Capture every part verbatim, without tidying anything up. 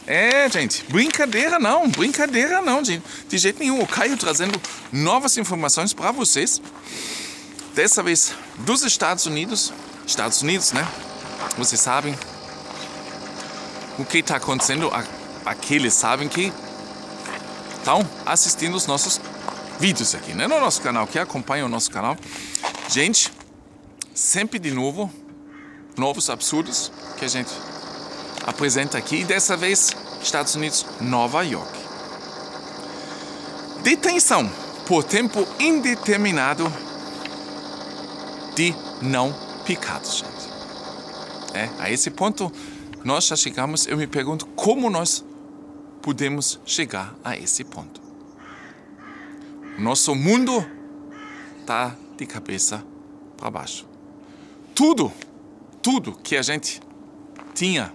É, gente, brincadeira não, brincadeira não, de, de jeito nenhum. O Caio trazendo novas informações para vocês. Dessa vez dos Estados Unidos. Estados Unidos, né? Vocês sabem o que está acontecendo. Aqueles sabem que estão assistindo os nossos vídeos aqui, né? No nosso canal, que acompanham o nosso canal. Gente, sempre de novo, novos absurdos que a gente apresenta aqui. E dessa vez, Estados Unidos, Nova York. Detenção por tempo indeterminado de não picados, gente. É, a esse ponto nós já chegamos. Eu me pergunto como nós podemos chegar a esse ponto. Nosso mundo está de cabeça para baixo. Tudo, tudo que a gente tinha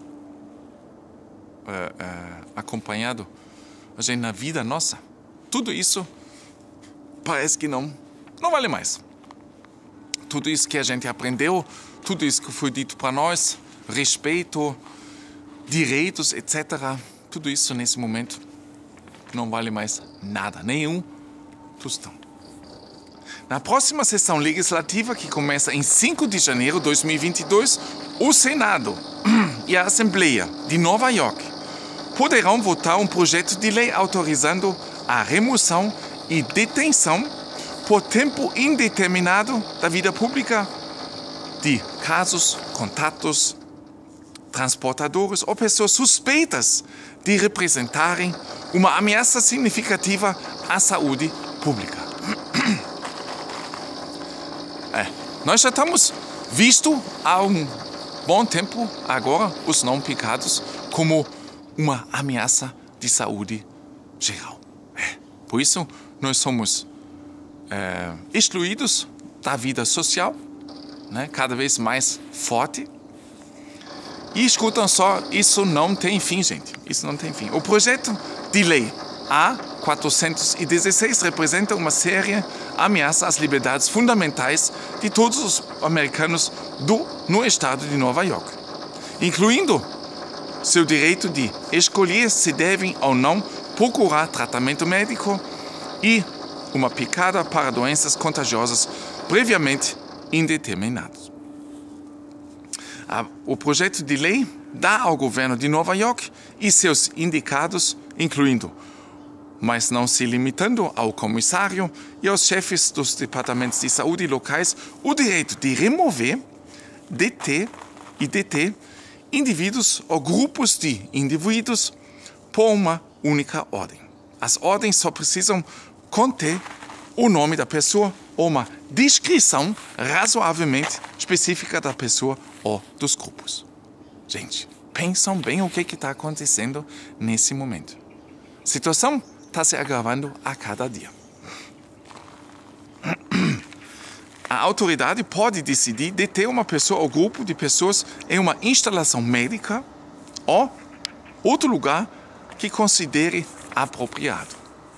uh, uh, acompanhado a gente na vida nossa, tudo isso parece que não, não vale mais. Tudo isso que a gente aprendeu, tudo isso que foi dito para nós, respeito, direitos, etcétera. Tudo isso nesse momento não vale mais nada, nenhum tostão. Na próxima sessão legislativa, que começa em cinco de janeiro de dois mil e vinte e dois, o Senado e a Assembleia de Nova York poderão votar um projeto de lei autorizando a remoção e detenção por tempo indeterminado da vida pública de casos, contatos, transportadores ou pessoas suspeitas de representarem uma ameaça significativa à saúde pública. É, nós já estamos visto há um bom tempo agora os não picados como uma ameaça de saúde geral. É, por isso nós somos É, excluídos da vida social, né, cada vez mais forte. E escutam só, isso não tem fim, gente. Isso não tem fim. O projeto de lei A quatrocentos e dezesseis representa uma séria ameaça às liberdades fundamentais de todos os americanos do, no estado de Nova York, incluindo seu direito de escolher se devem ou não procurar tratamento médico e uma picada para doenças contagiosas previamente indeterminadas. O projeto de lei dá ao governo de Nova York e seus indicados, incluindo, mas não se limitando ao comissário e aos chefes dos departamentos de saúde locais, o direito de remover, deter e deter indivíduos ou grupos de indivíduos por uma única ordem. As ordens só precisam conter o nome da pessoa ou uma descrição razoavelmente específica da pessoa ou dos grupos. Gente, pensam bem o que está acontecendo nesse momento. A situação está se agravando a cada dia. A autoridade pode decidir deter uma pessoa ou grupo de pessoas em uma instalação médica ou outro lugar que considere apropriado.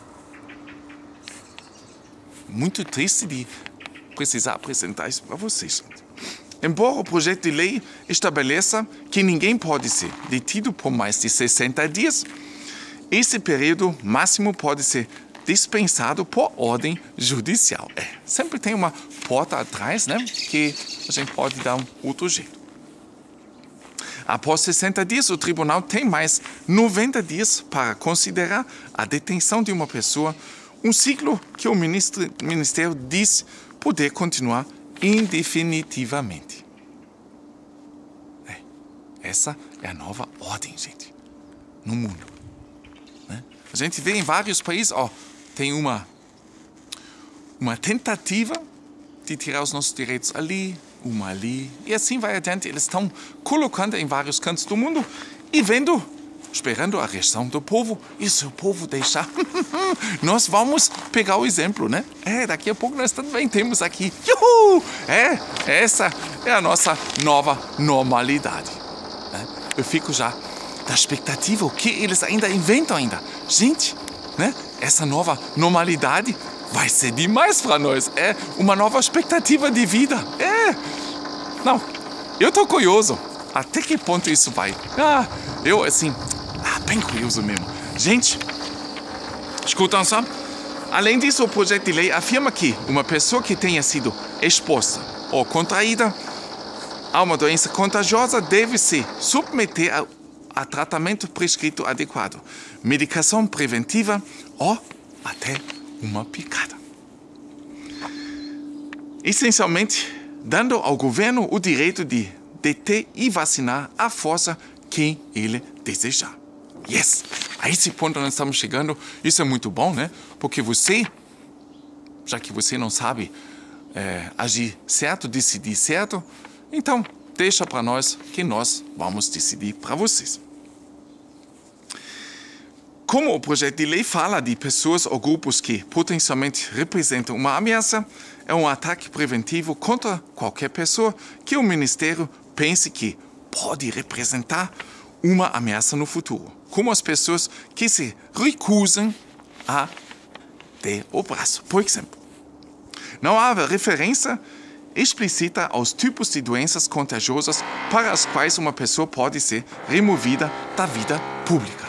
Muito triste de precisar apresentar isso para vocês. Embora o projeto de lei estabeleça que ninguém pode ser detido por mais de sessenta dias, esse período máximo pode ser dispensado por ordem judicial. É, sempre tem uma porta atrás, né, que a gente pode dar um outro jeito. Após sessenta dias, o tribunal tem mais noventa dias para considerar a detenção de uma pessoa, um ciclo que o Ministério diz poder continuar indefinitivamente. É, essa é a nova ordem, gente, no mundo. Né? A gente vê em vários países, ó, tem uma, uma tentativa de tirar os nossos direitos ali, uma ali, e assim vai adiante. Eles estão colocando em vários cantos do mundo e vendo, esperando a reação do povo. E se o povo deixar, nós vamos pegar o exemplo, né? É, daqui a pouco nós também temos aqui. Uhul! É, essa é a nossa nova normalidade. Né? Eu fico já da expectativa, o que eles ainda inventam ainda. Gente, né? Essa nova normalidade vai ser demais para nós. É uma nova expectativa de vida. É. Não, eu tô curioso. Até que ponto isso vai? Ah, eu, assim, bem curioso mesmo. Gente, escutam só. Além disso, o projeto de lei afirma que uma pessoa que tenha sido exposta ou contraída a uma doença contagiosa deve se submeter a, a tratamento prescrito adequado, medicação preventiva ou até uma picada. Essencialmente, dando ao governo o direito de deter e vacinar à força quem ele desejar. Yes! A esse ponto nós estamos chegando. Isso é muito bom, né? Porque você, já que você não sabe é, agir certo, decidir certo, então deixa para nós que nós vamos decidir para vocês. Como o projeto de lei fala de pessoas ou grupos que potencialmente representam uma ameaça, é um ataque preventivo contra qualquer pessoa que o Ministério pense que pode representar uma ameaça no futuro, como as pessoas que se recusam a ter o braço, por exemplo. Não há referência explícita aos tipos de doenças contagiosas para as quais uma pessoa pode ser removida da vida pública,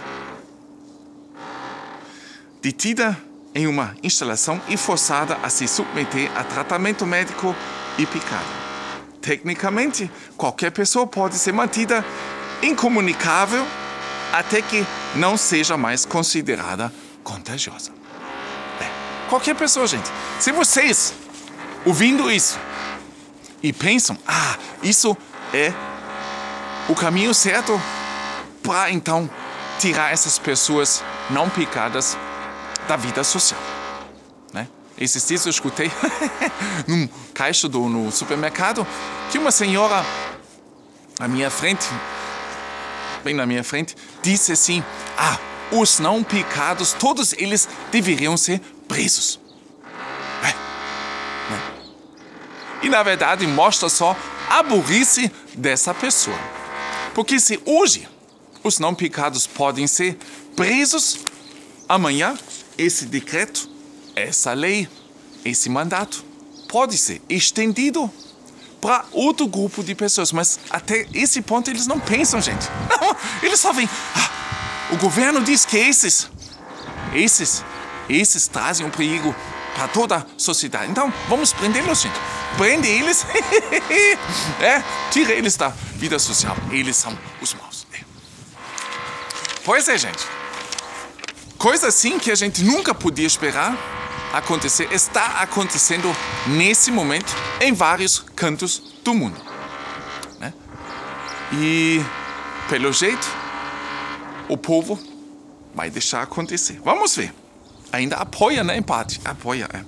detida em uma instalação e forçada a se submeter a tratamento médico e picada. Tecnicamente, qualquer pessoa pode ser mantida incomunicável até que não seja mais considerada contagiosa. É, qualquer pessoa, gente. Se vocês, ouvindo isso, e pensam, ah, isso é o caminho certo para, então, tirar essas pessoas não picadas da vida social, né? Esses dias eu escutei num caixa do no supermercado que uma senhora à minha frente, bem na minha frente, disse assim, ah, os não picados, todos eles deveriam ser presos. É, né? E na verdade mostra só a burrice dessa pessoa. Porque se hoje os não picados podem ser presos, amanhã esse decreto, essa lei, esse mandato pode ser estendido para outro grupo de pessoas. Mas até esse ponto eles não pensam, gente. Não, eles só veem, ah, o governo diz que esses, esses, esses trazem um perigo para toda a sociedade. Então, vamos prendê-los, gente. Prende eles, é, tira eles da vida social. Eles são os maus. É. Pois é, gente. Coisa assim que a gente nunca podia esperar acontecer, está acontecendo nesse momento em vários cantos do mundo, né? E, pelo jeito, o povo vai deixar acontecer. Vamos ver. Ainda apoia, né, em parte. Apoia, é.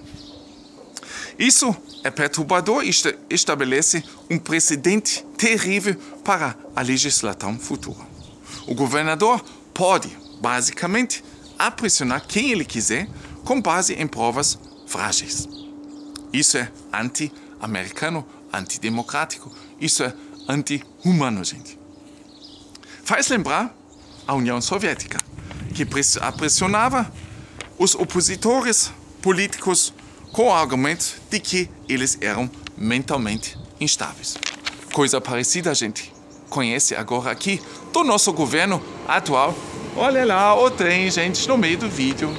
Isso é perturbador e estabelece um precedente terrível para a legislação futura. O governador pode, basicamente, aprisionar quem ele quiser com base em provas frágeis. Isso é anti-americano, antidemocrático, isso é anti-humano, gente. Faz lembrar a União Soviética, que aprisionava os opositores políticos com o argumento de que eles eram mentalmente instáveis. Coisa parecida a gente conhece agora aqui do nosso governo atual. Olha lá o trem, gente, no meio do vídeo.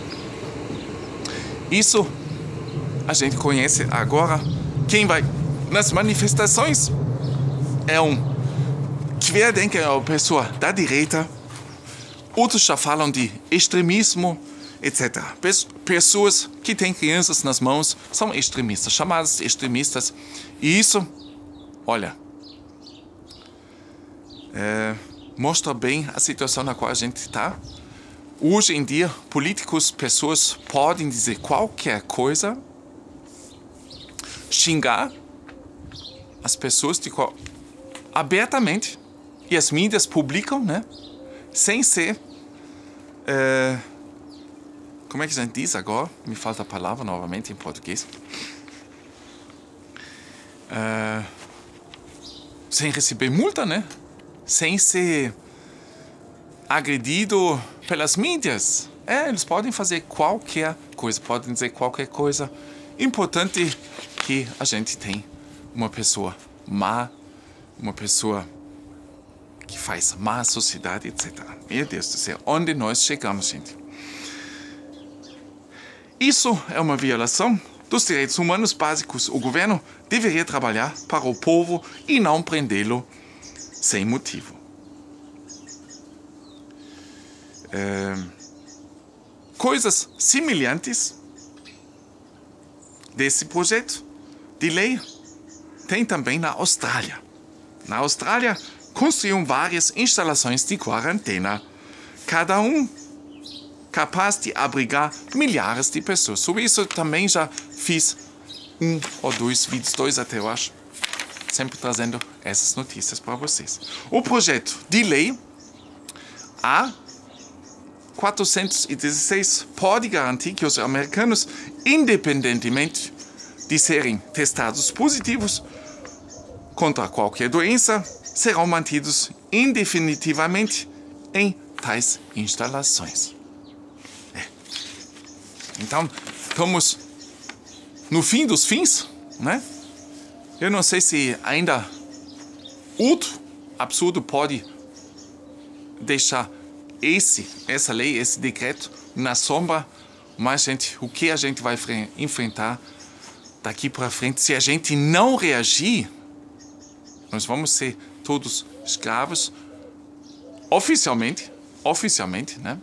Isso a gente conhece agora. Quem vai nas manifestações é um querdenker, é uma pessoa da direita. Outros já falam de extremismo, etcétera. Pessoas que têm crianças nas mãos são extremistas, chamadas extremistas. E isso, olha, é, mostra bem a situação na qual a gente está. Hoje em dia, políticos, pessoas podem dizer qualquer coisa, xingar as pessoas de qual, abertamente, e as mídias publicam, né? Sem ser... É, como é que a gente diz agora? Me falta a palavra novamente em português. É, sem receber multa, né? Sem ser agredido pelas mídias. É, eles podem fazer qualquer coisa, podem dizer qualquer coisa. Importante que a gente tem uma pessoa má, uma pessoa que faz má sociedade, etcétera. Meu Deus do céu, onde nós chegamos, gente? Isso é uma violação dos direitos humanos básicos. O governo deveria trabalhar para o povo e não prendê-lo sem motivo. É, coisas semelhantes desse projeto de lei tem também na Austrália. Na Austrália, construíram várias instalações de quarentena, cada um capaz de abrigar milhares de pessoas. Sobre isso também já fiz um ou dois vídeos, dois até eu acho, sempre trazendo essas notícias para vocês. O projeto de lei A quatrocentos e dezesseis pode garantir que os americanos, independentemente de serem testados positivos contra qualquer doença, serão mantidos indefinitivamente em tais instalações. É. Então, estamos no fim dos fins, né? Eu não sei se ainda outro absurdo pode deixar esse, essa lei, esse decreto na sombra, mas, gente, o que a gente vai enfrentar daqui para frente, se a gente não reagir, nós vamos ser todos escravos, oficialmente, oficialmente, né?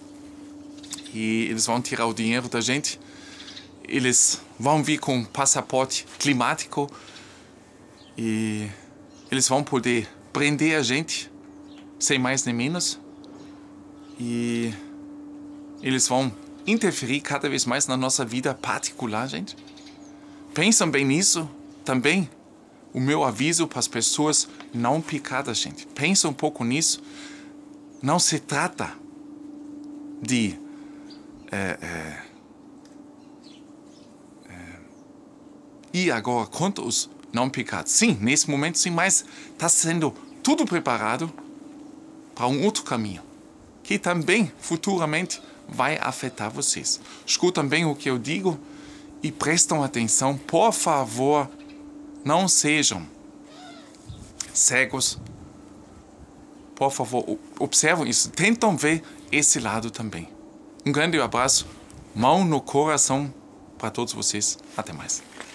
E eles vão tirar o dinheiro da gente, eles vão vir com passaporte climático e eles vão poder prender a gente, sem mais nem menos, e eles vão interferir cada vez mais na nossa vida particular, gente. Pensam bem nisso também. O meu aviso para as pessoas não picadas, gente. Pensa um pouco nisso. Não se trata de é, é, é, ir agora contra os não picados. Sim, nesse momento sim, mas está sendo tudo preparado para um outro caminho, que também futuramente vai afetar vocês. Escutam bem o que eu digo e prestam atenção, por favor. Não sejam cegos. Por favor, observam isso. Tentam ver esse lado também. Um grande abraço. Mão no coração para todos vocês. Até mais.